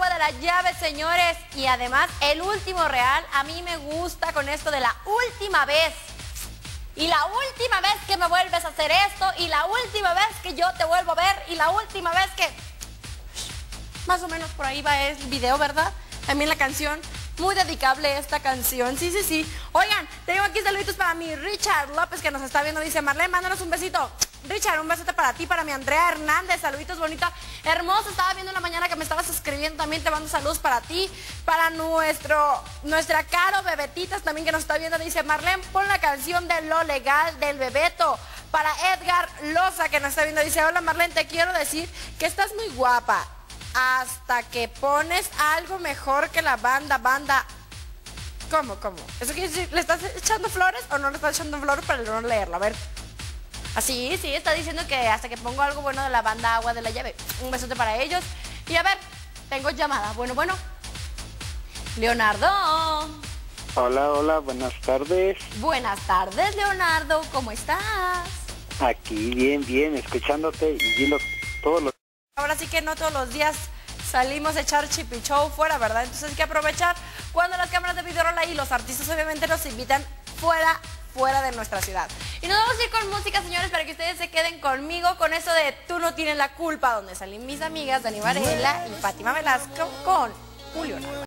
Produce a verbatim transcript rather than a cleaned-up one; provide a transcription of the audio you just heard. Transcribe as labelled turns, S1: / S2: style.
S1: agua de la llave, señores. Y además, el último real, a mí me gusta con esto de la última vez. Y la última vez que me vuelves a hacer esto, y la última vez que yo te vuelvo a ver, y la última vez que... Más o menos por ahí va el video, ¿verdad? También la canción, muy dedicable esta canción, sí, sí, sí. Oigan, tengo aquí saluditos para mi Richard López que nos está viendo, dice Marlene, mándanos un besito. Richard, un besote para ti, para mi Andrea Hernández, saluditos bonita, hermoso, estaba viendo en la mañana que me estabas escribiendo, también te mando saludos para ti, para nuestro, nuestra Caro Bebetitas también que nos está viendo, dice Marlene, pon la canción de Lo Legal del Bebeto. Para Edgar Loza que nos está viendo, dice, hola Marlene, te quiero decir que estás muy guapa, hasta que pones algo mejor que la banda, banda. ¿Cómo, cómo? ¿Eso quiere decir, le estás echando flores o no le estás echando flores para no leerlo? A ver. Así, sí, está diciendo que hasta que pongo algo bueno de la banda Agua de la Llave. Un besote para ellos. Y a ver, tengo llamada. Bueno, bueno. Leonardo.
S2: Hola, hola, buenas tardes.
S1: Buenas tardes, Leonardo. ¿Cómo estás?
S2: Aquí, bien, bien, escuchándote y viendo todos los...
S1: Ahora sí que no todos los días salimos a echar chipi show fuera, ¿verdad? Entonces hay que aprovechar cuando las cámaras de videorola y los artistas obviamente nos invitan fuera, fuera de nuestra ciudad. Y nos vamos a ir con música, señores, para que ustedes se queden conmigo con eso de Tú no tienes la culpa, donde salen mis amigas Dani Varela y Fátima Velasco con Julio Nava.